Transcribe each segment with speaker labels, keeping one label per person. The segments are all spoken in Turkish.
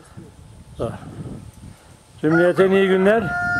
Speaker 1: Cümleten iyi günler.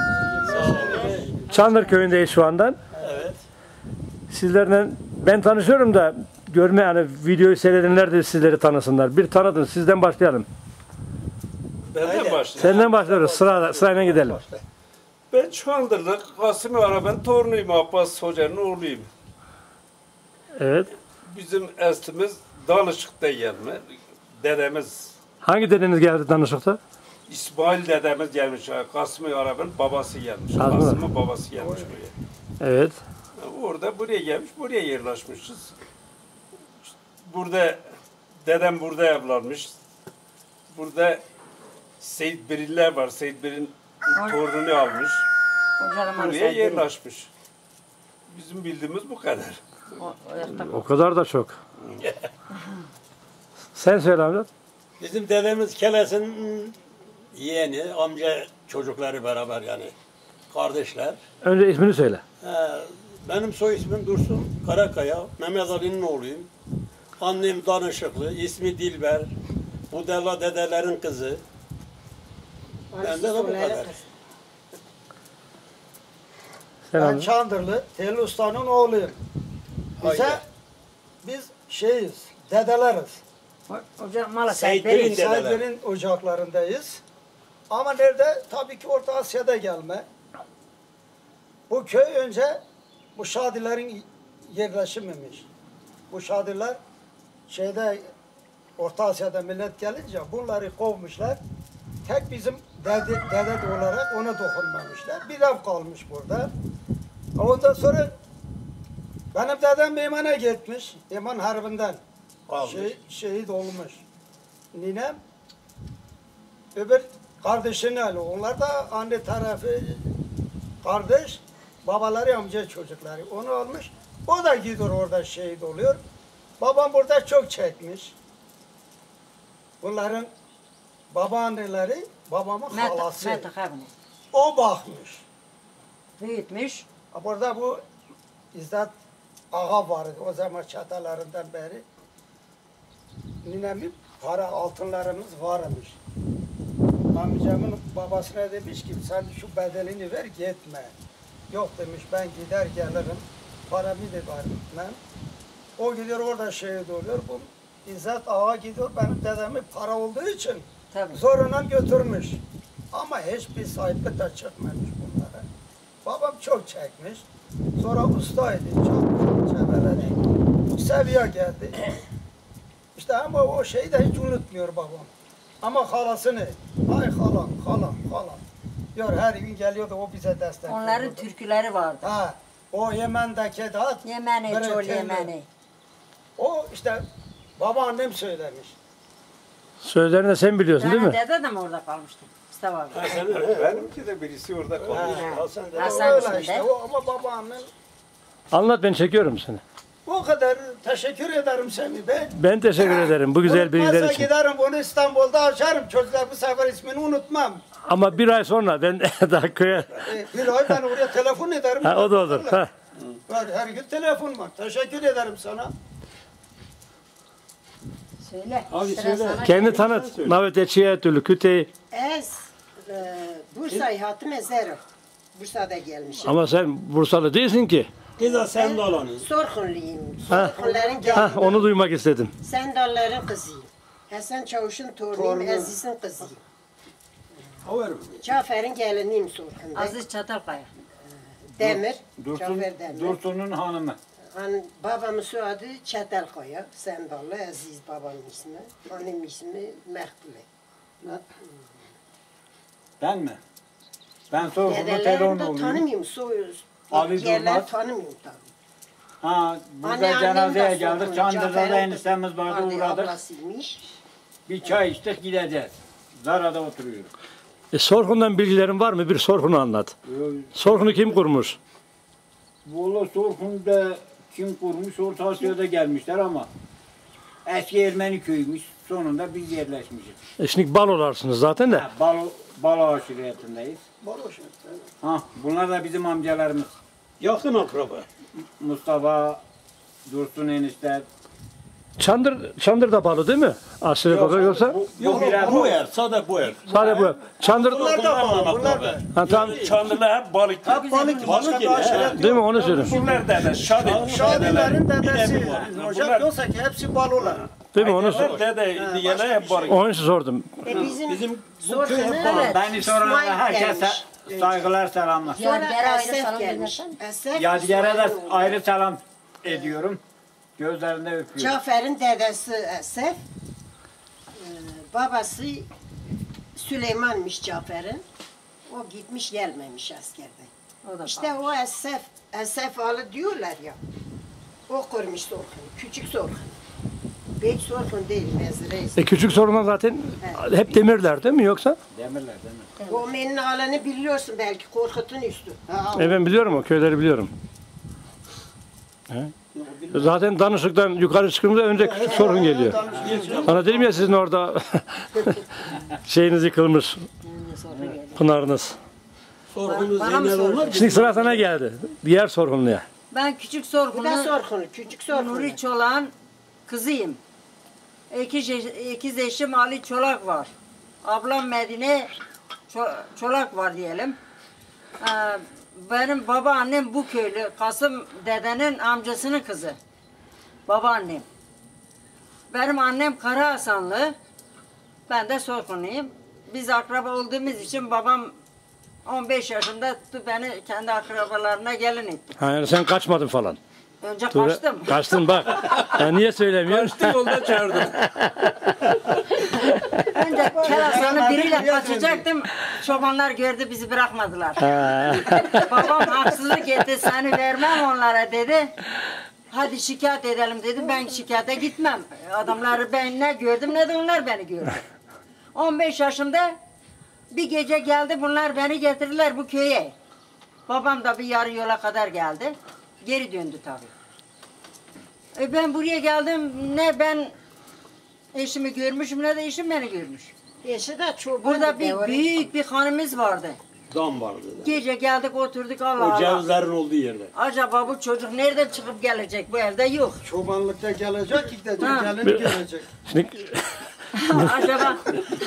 Speaker 1: Çandır köyündeyiz şu andan.
Speaker 2: Evet.
Speaker 1: Sizlerle ben tanışıyorum da görme yani videoyu seyredenler de sizleri tanısınlar. Bir tanıdın. Sizden başlayalım.
Speaker 2: Benden başlayayım.
Speaker 1: Senden başlıyoruz. Sırayla gidelim.
Speaker 2: Ben Çandırlı Kasım Araben torunuyum. Abbas Hoca'nın oğluyum.
Speaker 1: Evet.
Speaker 2: Bizim eslimiz Danışık'ta gelme. Dedemiz
Speaker 1: Hangi dedeniz geldi Danışık'ta?
Speaker 2: İsmail dedemiz gelmiş. Kasım Araben babası gelmiş.
Speaker 1: Anladım.
Speaker 2: Kasım'ın babası gelmiş buraya.
Speaker 1: Evet.
Speaker 2: Orada buraya gelmiş. Buraya yerleşmişiz. Burada dedem burada evlenmiş. Burada Seyit Biriller var. Seyit Bir'in torununu almış. Buraya yerleşmiş. Bizim bildiğimiz bu kadar.
Speaker 1: O kadar da çok. Sen söyle amca.
Speaker 3: Bizim dedemiz Keles'in yeğeni, amca çocukları beraber yani. Kardeşler.
Speaker 1: Önce ismini söyle.
Speaker 3: Benim soy ismim Dursun Karakaya. Mehmet Ali'nin oğluyum. Annem Danışıklı, ismi Dilber. Bu Della dedelerin kızı. Bende de bu kadar.
Speaker 1: Sen
Speaker 4: Ben
Speaker 1: amca.
Speaker 4: Çandırlı, Telli Usta'nın oğluyum. Biz şeyiz, dedeleriz.
Speaker 3: Seyitlerin dedeler.
Speaker 4: Sahiplerin ocaklarındayız. Ama nerede? Tabii ki Orta Asya'da gelme. Bu köy önce bu Şadilerin yerleşimimiş. Bu Şadiler şeyde Orta Asya'da millet gelince bunları kovmuşlar. Tek bizim dede olarak ona dokunmamışlar. Bir ev kalmış burada. Ondan sonra benim dedem İman'a gitmiş. İman Harbi'nden. Şehit olmuş. Ninem öbür kardeşini alıyor. Onlar da anne tarafı kardeş, babaları amca çocukları. Onu almış. O da gidiyor orada şehit oluyor. Babam burada çok çekmiş. Bunların babaanneleri babamın halası. O bakmış.
Speaker 5: Büyütmüş.
Speaker 4: Burada bu İzzet Ağa vardı. O zaman çatalarından beri. Ninemin para altınlarımız varmış. Amcamın babasına demiş ki sen şu bedelini ver gitme. Yok demiş ben gider gelirim. Paramı da vermem. O gidiyor orada şehit oluyor. Bu İzzet Ağa gidiyor benim dedemin para olduğu için zoruna götürmüş. Ama hiçbir sahiplik de çıkmamış bunlara. Babam çok çekmiş. Sonra ustaydı. Çok çeveledi. Bu seviye geldi. İşte ama o şeyi de hiç unutmuyor babam. Ama halasını, ay halam, halam, halam. Diyor her gün geliyordu o bize destek
Speaker 5: Onların
Speaker 4: veriyordu.
Speaker 5: türküleri vardı.
Speaker 4: Ha, o Yemen'deki de
Speaker 5: Yemeni, çol Yemeni.
Speaker 4: O işte babaannem söylemiş.
Speaker 1: Sözlerini de sen biliyorsun değil mi?
Speaker 5: Dede de mi orada kalmıştı? Mustafa abi.
Speaker 2: Benimki de birisi orada kalmış.
Speaker 5: Hasan
Speaker 4: Öyle
Speaker 5: içinde.
Speaker 4: işte o ama babaannem
Speaker 1: Anlat ben çekiyorum seni.
Speaker 4: o kadar teşekkür ederim seni be.
Speaker 1: Ben teşekkür ederim bu güzel bilgiler
Speaker 4: Unutmazsa
Speaker 1: için.
Speaker 4: giderim bunu İstanbul'da açarım. Çocuklar bu sefer ismini unutmam.
Speaker 1: Ama bir ay sonra ben daha köye...
Speaker 4: Bir ay ben oraya telefon ederim.
Speaker 1: Ha, o da olur. Ha.
Speaker 4: Var, her gün telefon var. Teşekkür ederim sana.
Speaker 5: Söyle.
Speaker 3: Abi
Speaker 5: Sıra
Speaker 3: söyle.
Speaker 5: sana.
Speaker 1: Kendi tanıt. Navet eçiye türlü küteyi.
Speaker 6: Ez Bursa'yı hatım ezerim. Bursa'da gelmişim.
Speaker 1: Ama sen Bursalı değilsin ki.
Speaker 3: Kıza sen de olanın.
Speaker 6: Sorkunluyum.
Speaker 1: Ha.
Speaker 6: Sorkunların
Speaker 1: Ha,
Speaker 6: gelini.
Speaker 1: onu duymak istedim.
Speaker 6: Sendalların kızıyım. Hasan Çavuş'un torunuyum, Aziz'in kızıyım. Cafer'in geliniyim Sorkun'da.
Speaker 5: Aziz Çatalkaya.
Speaker 6: Demir, Cafer Demir.
Speaker 3: Dursun'un hanımı.
Speaker 6: Babamın soyadı Çatalkaya, Sendallı, Aziz babamın ismi. Annem ismi Mehbule.
Speaker 3: Ben mi? Ben Sorkun'un
Speaker 6: Dedelerini
Speaker 3: telefonu
Speaker 6: de
Speaker 3: olayım.
Speaker 6: tanımıyorum, soyuz.
Speaker 3: Ali
Speaker 6: Yerler
Speaker 3: Durmaz.
Speaker 6: tanımıyorum tabii.
Speaker 3: Ha, burada
Speaker 6: Annem
Speaker 3: cenazeye
Speaker 6: de
Speaker 3: geldik.
Speaker 6: Sorkun'un,
Speaker 3: Çandır'da da
Speaker 6: Cafer'in
Speaker 3: eniştemiz vardı
Speaker 6: kızı,
Speaker 3: uğradık.
Speaker 6: ablasıymış.
Speaker 3: Bir çay içtik gideceğiz. Zara'da oturuyoruz.
Speaker 1: Sorhun'dan bilgilerin var mı? Bir Sorhun'u anlat. Sorhun'u kim kurmuş?
Speaker 3: Valla Sorkun'da kim kurmuş? Orta Asya'da gelmişler ama eski Ermeni köyümüş. Sonunda biz yerleşmişiz.
Speaker 1: Şimdi balolarsınız zaten de.
Speaker 3: Balo aşiretindeyiz.
Speaker 4: Boş
Speaker 3: Ha, bunlar da bizim amcalarımız.
Speaker 2: Yakın akraba.
Speaker 3: Mustafa, Dursun enişte,
Speaker 1: Çandır'da bağlı değil mi? Aşırı yukarı yoksa?
Speaker 3: Yok, bu ev, sadece bu ev.
Speaker 1: Sadece bu. Çandır.
Speaker 4: Bunlar da bağlı. Bunlar da.
Speaker 1: Ha, tamam.
Speaker 2: Çandırlar hep balık.
Speaker 4: Balık
Speaker 3: Balık gibi,
Speaker 4: aşiret.
Speaker 1: Değil mi onu söylüyorum.
Speaker 2: Bunlar dede, Şadi.
Speaker 4: Şadilerin dedesi.
Speaker 2: Bunlar-
Speaker 4: Hocam yoksa ki hepsi balolar.
Speaker 1: Değil mi onu
Speaker 2: Bunlar dede, diyeler hep balık.
Speaker 1: onun için sordum.
Speaker 3: Bizim bu
Speaker 6: Sorkun,
Speaker 3: köy hep
Speaker 6: evet.
Speaker 7: Beni soran
Speaker 6: İsmail
Speaker 7: herkese
Speaker 6: demiş.
Speaker 7: saygılar, selamlar.
Speaker 6: Sonra
Speaker 5: Yadigar'a ayrı
Speaker 6: Esef
Speaker 5: selam
Speaker 6: gelmiş.
Speaker 5: göndersen.
Speaker 6: Esef,
Speaker 7: Yadigar'a da
Speaker 6: İsmail oğlu.
Speaker 7: ayrı selam ediyorum. Gözlerinde öpüyorum.
Speaker 6: Cafer'in dedesi Esef. Babası Süleyman'mış Cafer'in. O gitmiş gelmemiş askerde.
Speaker 5: O da
Speaker 6: İşte o Esef alı diyorlar ya. O kurmuş Sorkun'u. Küçük Sorkun. Büyük Sorkun değil Mezreyiz.
Speaker 1: Küçük sorunlar zaten hep demirler değil mi yoksa?
Speaker 7: Demirler.
Speaker 6: O menin alanı biliyorsun belki Korkut'un üstü.
Speaker 1: Ben biliyorum o köyleri biliyorum. He? Zaten danışıktan yukarı çıktığımda önce küçük sorun geliyor. Sana dedim ya sizin orada şeyiniz yıkılmış. Pınarınız.
Speaker 3: sorgunu
Speaker 5: Bana mı
Speaker 3: Zeynel
Speaker 5: sordun?
Speaker 3: olmaz.
Speaker 1: Şimdi sıra sana geldi. Diğer sorgunluya.
Speaker 5: Ben küçük
Speaker 6: Bu da
Speaker 5: sorgunu
Speaker 6: Sorkun'u. Küçük Sorkun'u.
Speaker 5: Nuri Çolak'ın kızıyım. İkiz eşim Ali Çolak var. Ablam Medine Çolak var diyelim. Benim babaannem bu köylü. Kasım dedenin amcasının kızı. Babaannem. Benim annem Kara Hasanlı. Ben de Sorkunluyum. Biz akraba olduğumuz için babam 15 yaşında tuttu beni kendi akrabalarına gelin etti.
Speaker 1: Ha, yani sen kaçmadın falan.
Speaker 5: Önce kaçtım.
Speaker 1: Kaçtın bak. Niye söylemiyorsun?
Speaker 2: Kaçtı yolda çağırdım.
Speaker 5: Önce Kerasan'ı biriyle kaçacaktım. Çobanlar gördü bizi bırakmadılar. Babam haksızlık etti seni vermem onlara dedi. Hadi şikayet edelim dedim. Ben şikayete gitmem. Adamları ben ne gördüm ne de onlar beni gördü. 15 yaşımda bir gece geldi bunlar beni getirdiler bu köye. Babam da bir yarı yola kadar geldi. Geri döndü tabii. Ben buraya geldim ne ben eşimi görmüşüm ne de eşim beni görmüş.
Speaker 6: Eşi de çoban.
Speaker 5: Burada bir büyük bir hanımız vardı.
Speaker 3: Dam vardı.
Speaker 5: Gece geldik oturduk Allah
Speaker 3: O
Speaker 5: Allah.
Speaker 3: cevizlerin olduğu yerde.
Speaker 5: Acaba bu çocuk nereden çıkıp gelecek bu evde yok.
Speaker 4: Çobanlıkta gelecek, gidecek,
Speaker 5: Ha.
Speaker 4: gelini görecek.
Speaker 1: Şimdi,
Speaker 5: Acaba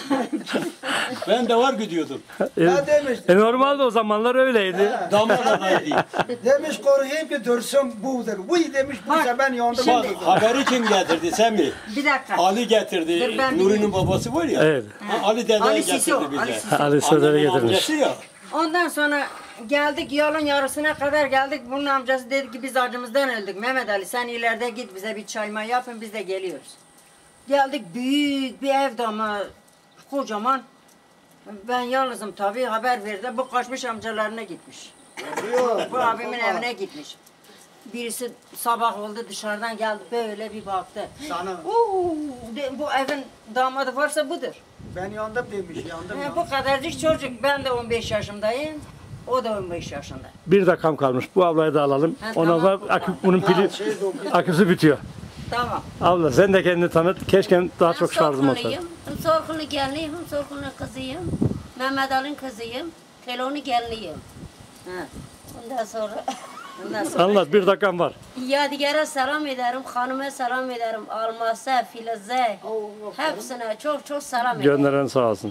Speaker 3: Ben de var gidiyordum.
Speaker 4: Ne demiş?
Speaker 1: normalde o zamanlar öyleydi.
Speaker 3: Dama da değil.
Speaker 4: Demiş koruyayım ki dursun budur. Vıy demiş bu
Speaker 5: Bak,
Speaker 4: sefer yandı.
Speaker 5: şimdi-
Speaker 3: Bak haberi kim getirdi Semih?
Speaker 5: bir dakika.
Speaker 3: Ali getirdi.
Speaker 5: Dur, ben
Speaker 3: Nuri'nin
Speaker 5: bileyim.
Speaker 3: babası var ya.
Speaker 1: Evet.
Speaker 3: Ali dede
Speaker 5: Ali
Speaker 3: getirdi
Speaker 5: Siso,
Speaker 3: bize.
Speaker 5: Ali Siso.
Speaker 1: Ali sözleri
Speaker 3: Annemin
Speaker 1: getirmiş.
Speaker 3: amcası ya.
Speaker 5: Ondan sonra geldik yolun yarısına kadar geldik. Bunun amcası dedi ki biz acımızdan öldük. Mehmet Ali sen ileride git bize bir çayma yapın biz de geliyoruz. Geldik büyük bir evde ama kocaman. Ben yalnızım tabii haber verdi. Bu kaçmış amcalarına gitmiş. Bu abimin evine gitmiş. Birisi sabah oldu dışarıdan geldi böyle bir baktı.
Speaker 4: Sana.
Speaker 5: Bu evin damadı varsa budur.
Speaker 4: Ben yandım demiş, yandım.
Speaker 5: Bu kadarcık çocuk. Ben de 15 yaşındayım. O da 15 yaşında.
Speaker 1: Bir dakikam kalmış. Bu ablayı da alalım.
Speaker 5: Ha,
Speaker 1: Ondan sonra bunun pili, aküsü bitiyor.
Speaker 5: Tamam.
Speaker 1: Abla sen de kendini tanıt. Keşke daha çok şarjım olsa.
Speaker 8: Hem Sorkunlu geliniyim, hem Sorkunlu kızıyım. Mehmet Ali'nin kızıyım. Teloni geliniyim.
Speaker 5: Ha.
Speaker 8: Ondan sonra
Speaker 5: Ondan sonra
Speaker 1: Anlat, bir dakikam var.
Speaker 8: Yadigar'a selam ederim, hanıma selam ederim. Almas'a, Filiz'e, hepsine çok çok selam ederim.
Speaker 1: Gönderen sağ olsun.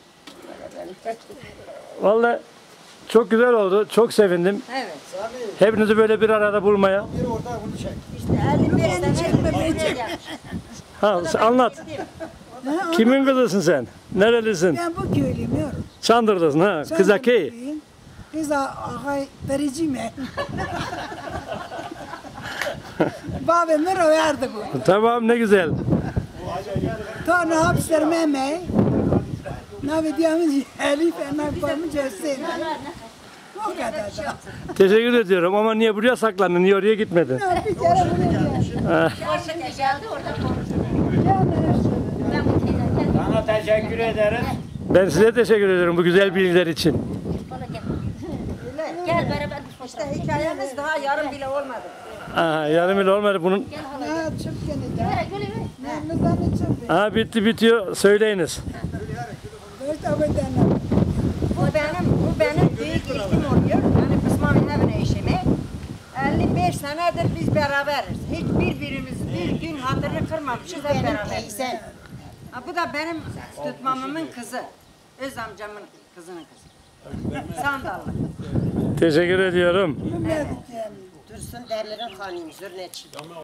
Speaker 1: Vallahi çok güzel oldu. Çok sevindim.
Speaker 5: evet.
Speaker 1: Hepinizi böyle bir arada bulmaya.
Speaker 4: Bir orada bunu çek.
Speaker 5: İşte 55 sene buraya gelmiş.
Speaker 1: Ha, anlat. Kimin kızısın sen? Nerelisin?
Speaker 9: Ben bu köylüyüm yavrum.
Speaker 1: Çandır'dasın ha. Kızaki.
Speaker 9: Kız ağay vericiyim ben. Babamı royardı bu.
Speaker 1: Tamam, ne güzel.
Speaker 9: Sonra hapslerim emeği. Ne diyemiz Elif, ne babamı cesseyin. O kadar da.
Speaker 1: Teşekkür ediyorum ama niye buraya saklandın? Niye oraya gitmedin?
Speaker 9: Bir kere buraya
Speaker 8: Şimdi geldi orada konuştu.
Speaker 9: gel.
Speaker 8: Ben bu teyze
Speaker 7: Sana teşekkür ederiz.
Speaker 1: Ben size teşekkür ediyorum bu güzel bilgiler için.
Speaker 8: bana gel. Gel beraber bir
Speaker 5: İşte hikayemiz daha yarım bile olmadı.
Speaker 1: Aha, yarım yıl olmadı bunun.
Speaker 9: Ne çıp gene de.
Speaker 8: Gel gel.
Speaker 9: Ne mizanı çıp.
Speaker 1: Ha, bitti bitiyor. Söyleyiniz.
Speaker 9: Dört aveden.
Speaker 5: Bu benim büyük ilkim oluyor. Yani kısmamın evine eşimi. 55 senedir biz beraberiz. Hiç birbirimizi Bir gün hatırını kırmamışız hep beraber. Ha, bu da benim tutmamımın kızı. Öz amcamın kızının kızı. Sandallı.
Speaker 1: Teşekkür ediyorum.
Speaker 6: Dursun derlerin hanıyım, zürneçi.